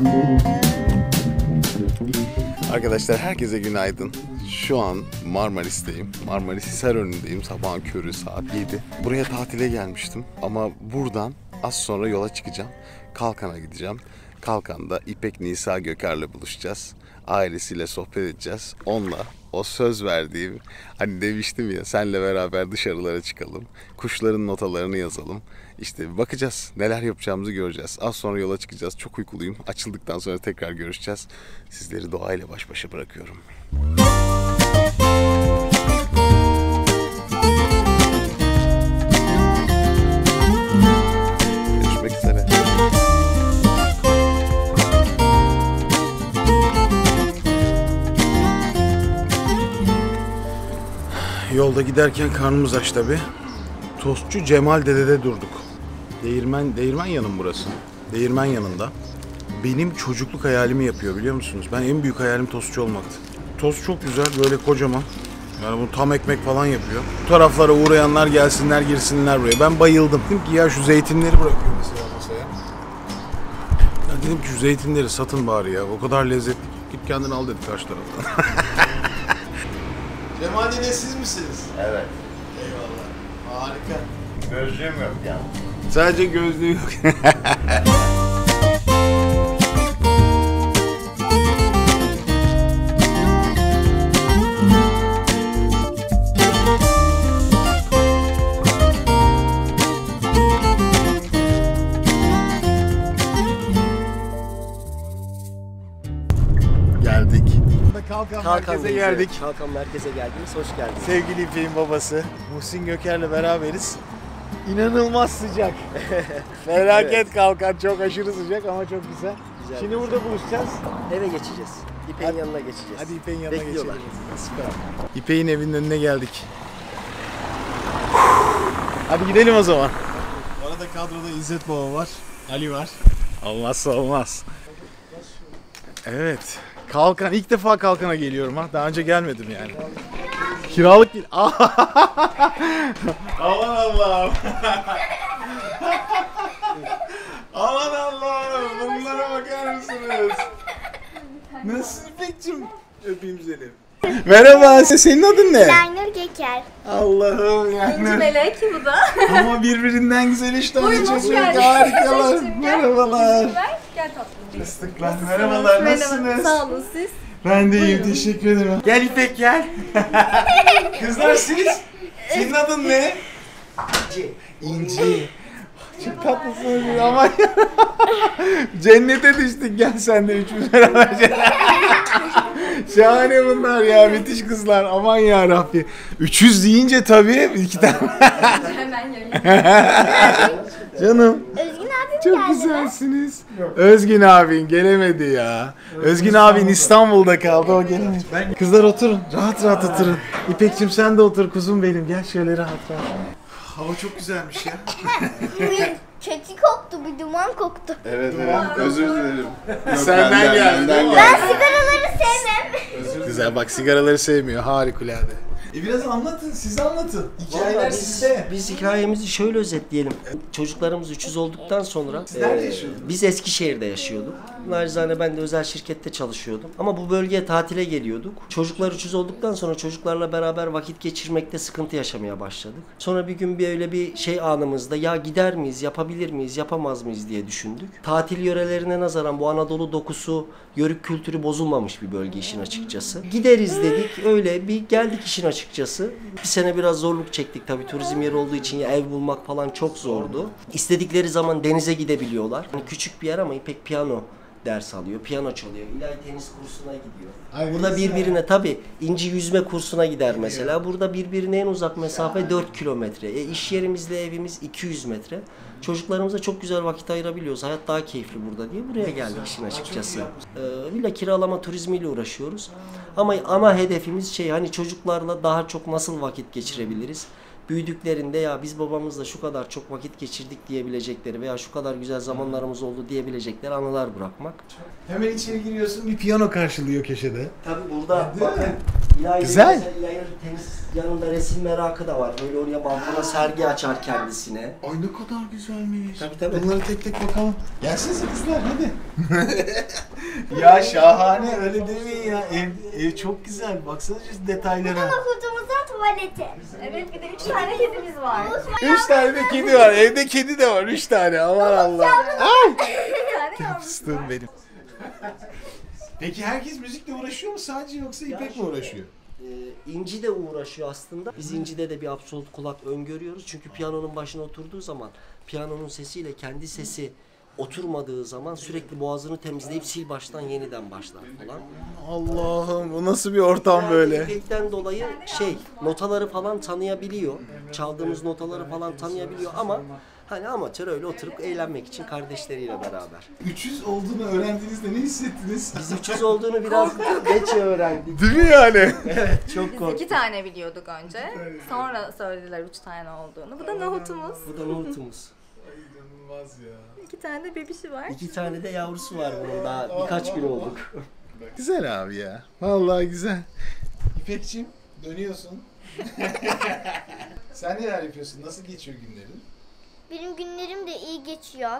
Arkadaşlar herkese günaydın. Şu an Marmaris'teyim. Marmaris Hisarönü'ndeyim. Sabahın körü saat 7. Buraya tatile gelmiştim ama buradan az sonra yola çıkacağım. Kalkan'a gideceğim. Kalkan'da İpek Nisa Göker'le buluşacağız. Ailesiyle sohbet edeceğiz. Onunla o söz verdiğim, hani demiştim ya, senle beraber dışarılara çıkalım. Kuşların notalarını yazalım. İşte bakacağız, neler yapacağımızı göreceğiz. Az sonra yola çıkacağız. Çok uykuluyum. Açıldıktan sonra tekrar görüşeceğiz. Sizleri doğayla baş başa bırakıyorum. Görüşmek üzere. Yolda giderken karnımız aç tabi. Tostçu Cemal Dede'de durduk. Değirmen yanım burası. Değirmen yanında. Benim çocukluk hayalimi yapıyor, biliyor musunuz? Ben en büyük hayalim tostçu olmaktı. Tost çok güzel, böyle kocaman. Yani bunu tam ekmek falan yapıyor. Bu taraflara uğrayanlar gelsinler, girsinler buraya. Ben bayıldım. Dedim ki ya şu zeytinleri bırakıyor mesela masaya. Ya dedim ki şu zeytinleri satın bari ya. O kadar lezzetli. Git kendin al dedi karşı taraftan. Cemal Dede siz misiniz? Evet. Eyvallah. Harika. Gözlüğüm yok yani. Sadece gözlüğü yok. Geldik. Kalkan merkeze geldik. Kalkan merkeze geldiniz, hoş geldiniz. Sevgili İpek'in babası Muhsin Göker'le beraberiz. İnanılmaz sıcak. Felaket evet. Kalkan çok aşırı sıcak ama çok güzel. Şimdi burada buluşacağız. Eve geçeceğiz. İpek'in yanına geçeceğiz. Hadi İpek'in yanına bekliyorlar. geçelim. Süper. İpek'in evinin önüne geldik. Hadi gidelim o zaman. Bu arada kadroda İzzet Baba var, Ali var. Olmazsa olmaz. Evet. Kalkan, ilk defa Kalkan'a geliyorum ha. Daha önce gelmedim yani. Kiralık değil. Aman Allah'ım. Aman Allah'ım. Bunlara bakar mısınız? Nasılsın İpek'cim? Öpeyim seni. Merhaba, senin adın ne? Laynur Göker. Allah'ım İnci Melek bu da. Ama birbirinden güzel işte Buyurun, çocuk. geldin. Harikalar. Teşekkür. Merhabalar. Gel tatlım. Fıstıklar. Merhabalar, nasılsınız? Sağ olun siz. Ben de iyiyim, teşekkür ederim. Gel İpek gel. Kızlar siz? Senin adın ne? İnci. İnci. Çok tatlısınız ama cennete düştük, gel sen de üçümüz beraber. Şahane bunlar ya, müthiş kızlar, aman ya Rabbi. 300 deyince tabii iki tane. Hemen yayın. Canım. Özgün abim Çok geldi. güzelsiniz. Özgün abin gelemedi ya. Özgün abin İstanbul'da kaldı, o gelemedi. Kızlar oturun, rahat rahat oturun. İpek'cim sen de otur kuzum benim, gel şöyle rahat rahat. Hava çok güzelmiş ya. Kötü koktu, bir duman koktu. Evet evet, özür dilerim. Senden geldi. Ben sigaraları sevmem. Güzel, bak sigaraları sevmiyor, harikulade. Biraz anlatın, siz anlatın. Hikayeler sizde. Biz hikayemizi şöyle özetleyelim. Çocuklarımız 300 olduktan sonra nerede yaşıyordunuz? biz Eskişehir'de yaşıyorduk. Nacizane ben de özel şirkette çalışıyordum. Ama bu bölgeye tatile geliyorduk. Çocuklar 300 olduktan sonra çocuklarla beraber vakit geçirmekte sıkıntı yaşamaya başladık. Sonra bir gün böyle bir şey anımızda ya gider miyiz, yapabilir miyiz, yapamaz mıyız diye düşündük. Tatil yörelerine nazaran bu Anadolu dokusu, yörük kültürü bozulmamış bir bölge işin açıkçası. Gideriz dedik, öyle bir geldik işin açıkçası. Bir sene biraz zorluk çektik tabii, turizm yeri olduğu için ya ev bulmak falan çok zordu. İstedikleri zaman denize gidebiliyorlar. Hani küçük bir yer ama İpek piyano ders alıyor, piyano çalıyor, İlay tenis kursuna gidiyor. Ay, Burada güzel. birbirine tabii İnci yüzme kursuna gider mesela. Burada birbirine en uzak mesafe 4 kilometre. İş yerimizle evimiz 200 metre. Çocuklarımıza çok güzel vakit ayırabiliyoruz. Hayat daha keyifli burada diye buraya geldik işin açıkçası. Villa kiralama turizmiyle uğraşıyoruz. Ama ana hedefimiz hani çocuklarla daha çok nasıl vakit geçirebiliriz? Büyüdüklerinde ya biz babamızla şu kadar çok vakit geçirdik diyebilecekleri veya şu kadar güzel zamanlarımız oldu diyebilecekleri anılar bırakmak. Hemen içeri giriyorsun, bir piyano karşılıyor köşede. Tabii burada Değil bakın mi? İlayda'nın Güzel. mesela İlayda'nın temiz yanında resim merakı da var. Böyle oraya balkona sergi açar kendisine. Ay ne kadar güzelmiş. Tabii. Bunları tek tek bakalım. Gelsinize kızlar hadi. Ya şahane öyle demeyin ya. Ev çok güzel. Baksana şu detaylara. Kutumuzun tuvaleti. Evet bir de 3 tane kedimiz var. 3 tane de kedi var. Evde kedi de var. 3 tane. Aman Allah. Ay. Bir tane yavrusu Fıstığım var. benim. Peki herkes müzikle uğraşıyor mu sadece yoksa İpek mi uğraşıyor? İnci de uğraşıyor aslında. Biz İnci'de de bir absolut kulak öngörüyoruz. Çünkü piyanonun başına oturduğu zaman piyanonun sesiyle kendi sesi oturmadığı zaman sürekli boğazını temizleyip sil baştan yeniden başlar falan. Allah'ım bu nasıl bir ortam böyle? İpek'ten dolayı notaları falan tanıyabiliyor. Çaldığımız notaları falan tanıyabiliyor ama hani amatör öyle oturup eğlenmek için kardeşleriyle beraber. 300 olduğunu öğrendiğinizde ne hissettiniz? Biz 300 olduğunu biraz geç öğrendik. Değil mi yani? Çok Biz korktuk. 2 tane biliyorduk önce. Sonra söylediler 3 tane olduğunu. Bu da nohutumuz. Bu da nohutumuz. İnanılmaz ya. 2 tane de bebişi var. 2 tane de yavrusu var bunun, daha birkaç gün olduk. Güzel abi ya. Vallahi güzel. İpekçim dönüyorsun. Sen neler yapıyorsun? Nasıl geçiyor günlerin? Benim günlerim de iyi geçiyor.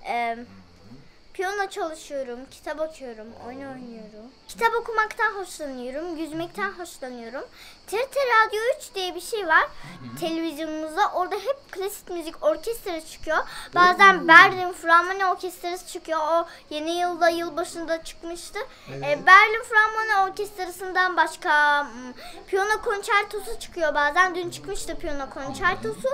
Piyano çalışıyorum, kitap okuyorum, oyun oynuyorum. Kitap okumaktan hoşlanıyorum, yüzmekten hoşlanıyorum. TRT Radyo 3 diye bir şey var televizyonumuzda. Orada hep klasik müzik orkestrası çıkıyor. Bazen Berlin Philharmoni Orkestrası çıkıyor. O yeni yılda, yılbaşında çıkmıştı. Berlin Philharmoni Orkestrası'ndan başka piyano konçertosu çıkıyor bazen. Dün çıkmıştı piyano konçertosu.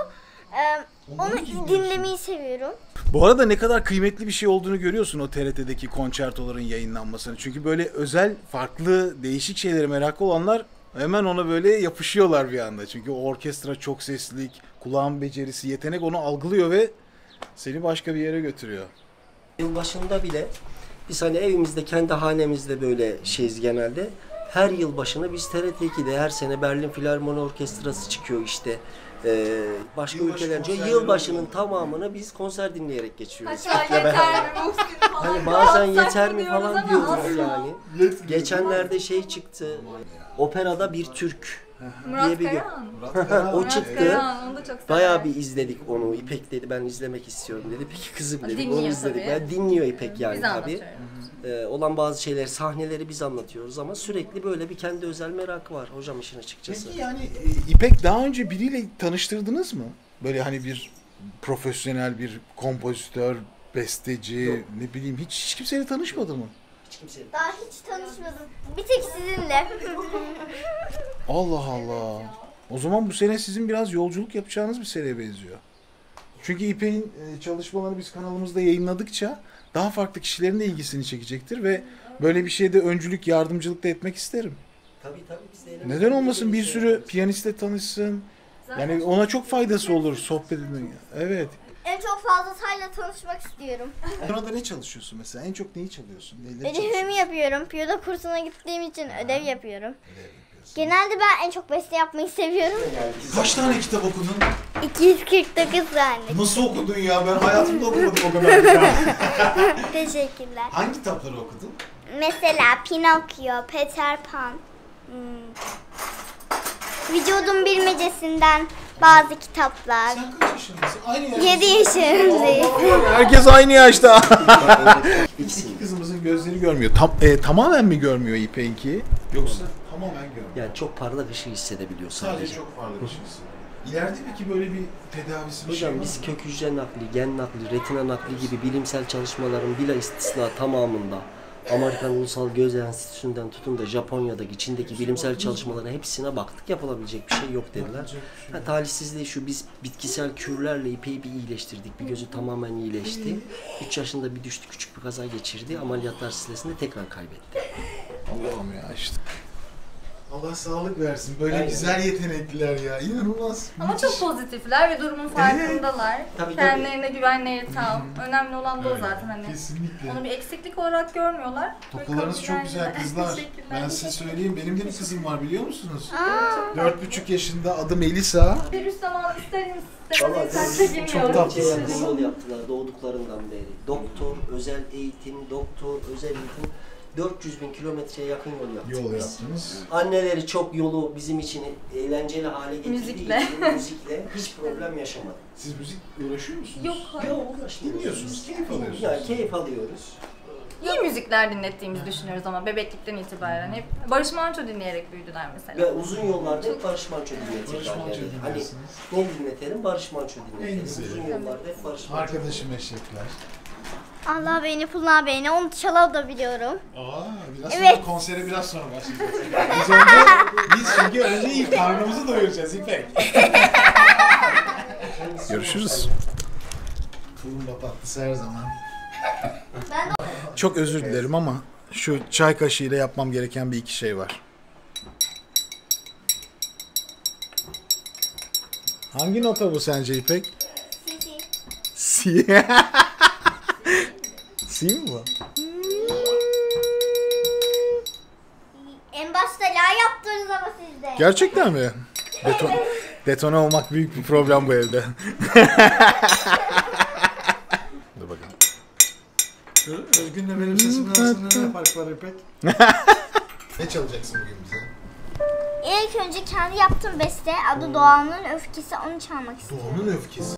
Onu dinlemeyi seviyorum. Bu arada ne kadar kıymetli bir şey olduğunu görüyorsun o TRT'deki konçertoların yayınlanmasını. Çünkü böyle özel, farklı, değişik şeylere meraklı olanlar hemen ona böyle yapışıyorlar bir anda. Çünkü o orkestra çok seslilik, kulağın becerisi, yetenek onu algılıyor ve seni başka bir yere götürüyor. Yılbaşında bile biz hani evimizde, kendi hanemizde böyle şeyiz genelde. Her yılbaşını biz TRT 2'de her sene Berlin Filarmoni Orkestrası çıkıyor işte. Başka Yılbaşı ülkelerince konserleri yılbaşının oluyor. tamamını biz konser dinleyerek geçiriyoruz. Hatta yeter mi Muhsin falan. Hani bazen Rahatsak yeter mi diyoruz falan ama diyoruz asla. yani. Geçenlerde şey çıktı. Operada bir Türk Murat diye bir Karahan. o Murat çıktı. Karahan, onu da çok severim. Bayağı bir izledik onu. İpek dedi ben izlemek istiyorum dedi. Peki kızım dedik. Dinliyor Onu izledik. tabii. Ben dinliyor İpek yani Biz tabii. anlatıyoruz. Olan bazı şeyler, sahneleri biz anlatıyoruz ama sürekli böyle bir kendi özel merakı var hocam işin açıkçası. Peki yani İpek daha önce biriyle tanıştırdınız mı? Böyle hani bir profesyonel bir kompozitör, besteci, Yok. ne bileyim hiç kimseyle tanışmadı mı? Hiç kimse. Daha hiç tanışmadım. Bir tek sizinle. Allah Allah. O zaman bu sene sizin biraz yolculuk yapacağınız bir seneye benziyor. Çünkü İpek'in çalışmalarını biz kanalımızda yayınladıkça daha farklı kişilerin de ilgisini çekecektir ve böyle bir şeyde öncülük, yardımcılık da etmek isterim. Tabii biz de Neden olmasın, bir sürü piyanistle tanışsın. Yani ona çok faydası olur sohbet etmek. Evet. En çok fazla Say'la tanışmak istiyorum. Orada ne çalışıyorsun mesela? En çok neyi çalıyorsun? Neleri çalışıyorsun? Ödevimi yapıyorum. Piyano kursuna gittiğim için ödev yapıyorum. Genelde ben en çok beste yapmayı seviyorum. Kaç tane kitap okudun? 249 tane. Nasıl okudun ya? Ben hayatımda okumadım o kadar kitap. Teşekkürler. Hangi kitapları okudun? Mesela Pinokyo, Peter Pan, Vücudun Bilmecesinden bazı kitaplar. Sen kaç yaşındasın? Aynı yaşta. 7 yaşındayım. Herkes aynı yaşta. İkisi. İki kızımızın gözleri görmüyor. Tamamen mi görmüyor İpek'i? Yoksa tamamen görmüyor. Yani çok parlak ışığı hissedebiliyor sadece. Sadece çok parlak ışıksın. İleride peki böyle bir tedavisi bir şey Hocam var biz mı? kök hücre nakli, gen nakli, retina nakli gibi bilimsel çalışmaların bila istisna tamamında Amerikan Ulusal Göz Enstitüsü'nden tutun da Japonya'daki, Çin'deki bilimsel çalışmaların hepsine baktık. Yapılabilecek bir şey yok dediler. Talihsizliği şu, biz bitkisel kürlerle İpek'i bir iyileştirdik. Bir gözü tamamen iyileşti. 3 yaşında bir düştü, küçük bir kaza geçirdi. Ameliyatlar silsilesinde tekrar kaybetti. Allah'ım ya işte. Allah sağlık versin. Böyle Aynen. güzel yetenekliler ya. İnanılmaz. Ama çok pozitifler ve durumun farkındalar. Tabii, Kendilerine güvenleri tam. Önemli olan da o zaten hani. Kesinlikle. Onu bir eksiklik olarak görmüyorlar. Topularınız çok güzel kızlar. Teşekkürler. Ben size söyleyeyim. Benim de bir kızım var biliyor musunuz? 4,5 yaşında, adı Melisa. Virüs zamanı ister Vallahi istemez çok çekemiyoruz. tatlı. Yakın yol yaptılar doğduklarından beri. Doktor, özel eğitim, doktor, özel eğitim. 400 bin kilometreye yakın yol yaptık. Yol biz. yaptınız. Anneleri çok yolu bizim için eğlenceli hale getirdiği Müzikle. için müzikle hiç problem yaşamadık. Siz müzik uğraşıyor musunuz? Yok, hayır. Ya uğraşmıyoruz. Dinliyorsunuz, keyif alıyorsunuz. Ya keyif alıyoruz. İyi müzikler dinlettiğimizi düşünüyoruz ama bebeklikten itibaren hep Barış Manço dinleyerek büyüdüler mesela. Ve uzun yollarda hep Barış Manço dinletirler. Barış Manço Yani. Hani dinlersiniz. ne dinletelim? Barış Manço En dinletelim. güzeli. Uzun yollarda hep Barış Manço. Arkadaşım eşekler. Allah beni, pullar beni, onu çalar da biliyorum. Biraz Evet. sonra konsere biraz sonra başlayacağız. Biz çünkü önce ilk karnımızı doyuracağız İpek. Görüşürüz. Tulumba tatlısı her zaman. Çok özür dilerim ama şu çay kaşığıyla yapmam gereken bir iki şey var. Hangi nota bu sence İpek? Sisi. Si. Si mi bu? En başta la yaptınız ama siz de. Gerçekten mi? Detone olmak büyük bir problem bu evde. Dur bakalım. Özgün'le benim sesimin arasında ne fark var İpek? Ne çalacaksın bugün bize? İlk önce kendi yaptığım beste adı Doğan'ın Öfkesi, onu çalmak istiyorum. Doğanın öfkesi.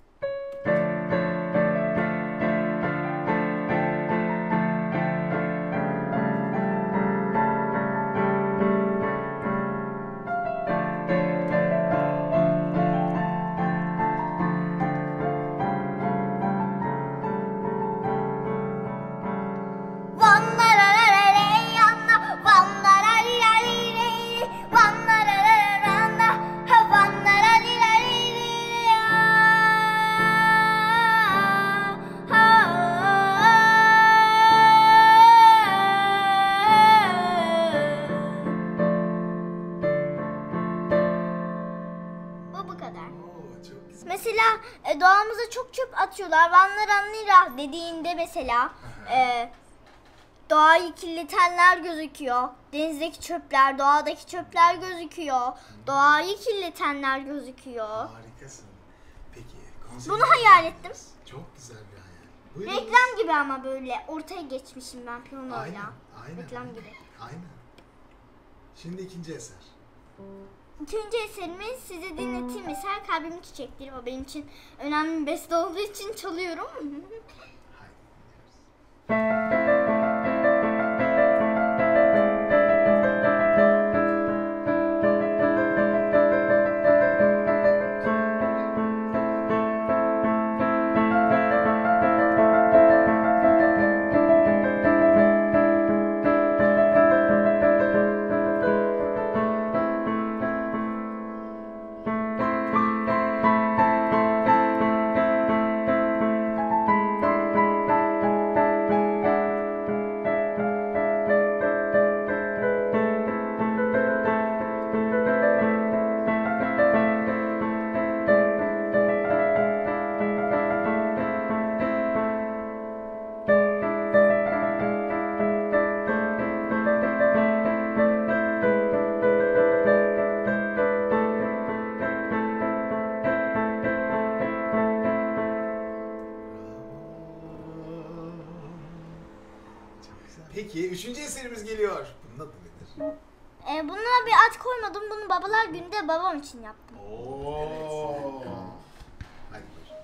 Bu kadar. Mesela doğamıza çok çöp atıyorlar. Vanlar dediğinde mesela doğayı kirletenler gözüküyor. Denizdeki çöpler, doğadaki çöpler gözüküyor. Doğayı kirletenler gözüküyor. Harikasın. Peki. Bunu hayal ettim. Çok güzel bir hayal. Buyurun. Reklam gibi ama böyle ortaya geçmişim ben piyanoyla. Aynen. Reklam gibi. Aynen. Şimdi ikinci eser. İkinci eserimi size dinleteyim. Eser Kalbimin Çiçekleri. O benim için önemli bir beste olduğu için çalıyorum. Peki üçüncü eserimiz geliyor. Bunun adı nedir? Buna bir ad koymadım. Bunu babalar günde babam için yaptım. Oo. Hadi buyur.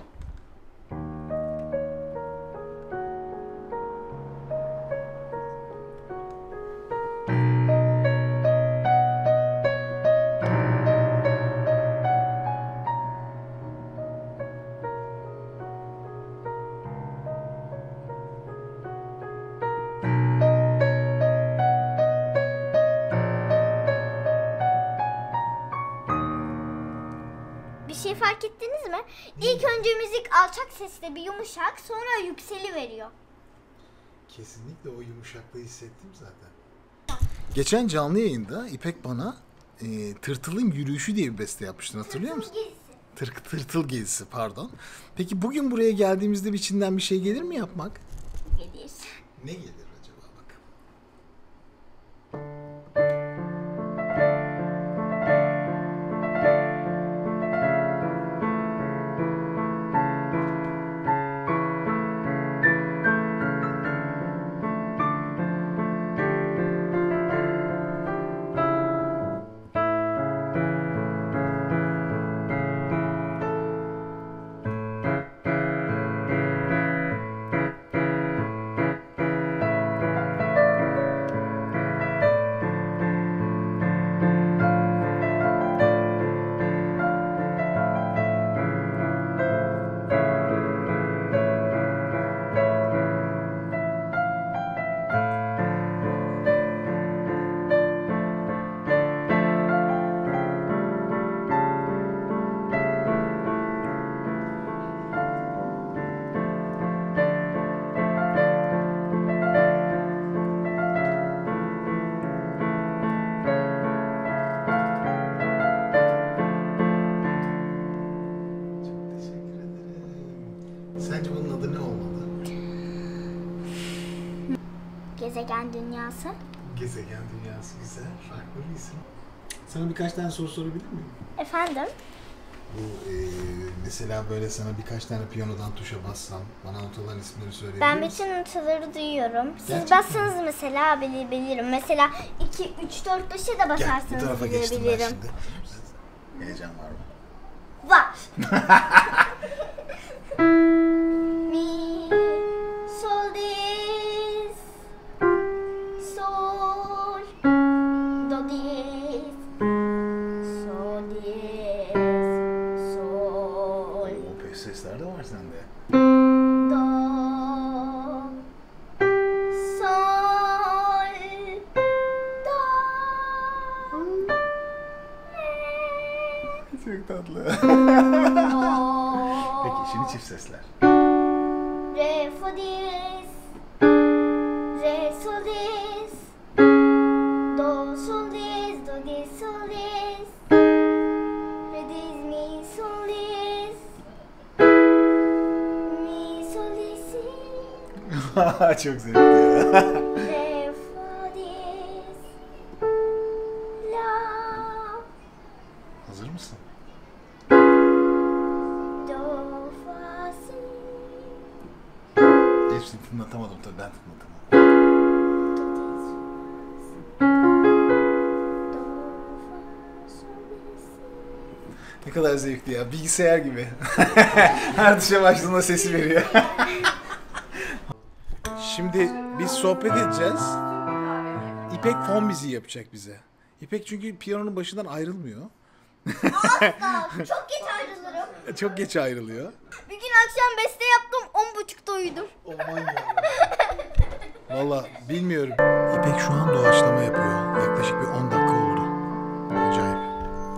Bir şey fark ettiniz mi? İlk önce müzik alçak sesle bir yumuşak, sonra yükseli veriyor. Kesinlikle o yumuşaklığı hissettim zaten. Geçen canlı yayında İpek bana Tırtıl'ın Yürüyüşü diye bir beste yapmıştın, hatırlıyor musun? Tırtıl gezisi pardon. Peki bugün buraya geldiğimizde içinden bir şey gelir mi yapmak? Gelir. Ne gelir acaba bakalım. Gezegen dünyası. Gezegen dünyası güzel. Farklı bir isim. Sana birkaç tane soru sorabilir miyim? Efendim? Bu mesela böyle sana birkaç tane piyanodan tuşa bassam bana notaların isimleri söyleyebilir Ben misin? bütün notaları duyuyorum. Siz Gerçekten bassanız mesela bilirim. Mesela 2, 3, 4, 5'e de Gel bu basarsanız tarafa geçtim ben bilebilirim. şimdi. Heyecan var mı? Var. Mi, sol, diez, sol, do, diez, sol, diez, sol, O pes sesler de var sende. do, sol, do, Çok tatlı. do. Peki şimdi çift sesler. Re, fa, diez, re, sol, diez, do, sol, diez, do, diez, sol, diez, re, diez, mi, sol, diez, mi, sol, diez, si, Çok zevkli ya. re, fa, diez, la, Hazır mısın? do, fa, si, Hepsini tınlatamadım tabii ben tınlatamadım. do, fa, sol, diez, si. Ne kadar zevkli ya. Bilgisayar gibi. Her tuşa başladığında sesi veriyor. Şimdi biz sohbet edeceğiz. İpek fon müziği yapacak bize. İpek çünkü piyanonun başından ayrılmıyor. Çok geç ayrılırım. Çok geç ayrılıyor. Bir gün akşam beste yaptım, 10.30'da uyudum. Valla bilmiyorum. İpek şu an doğaçlama yapıyor. Yaklaşık bir 10 dakika oldu. Acayip.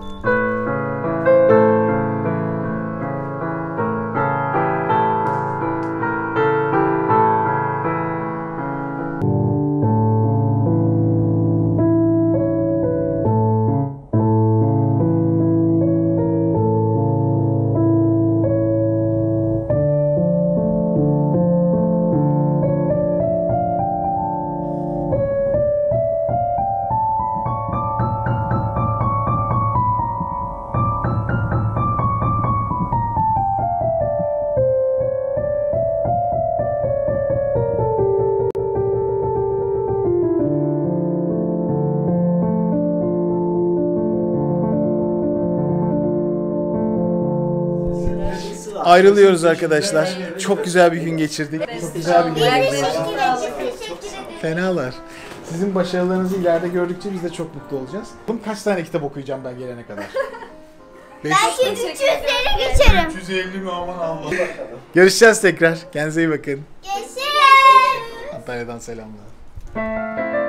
Ayrılıyoruz arkadaşlar. Çok güzel bir gün geçirdik. Çok güzel bir gün geçirdik. Teşekkür ederim. Fenalar. Sizin başarılarınızı ileride gördükçe biz de çok mutlu olacağız. Oğlum kaç tane kitap okuyacağım ben gelene kadar? 500 Belki 300'leri geçerim. 150 mi aman Allah. Görüşeceğiz tekrar. Kendinize iyi bakın. Geçerim. Antalya'dan selamlar.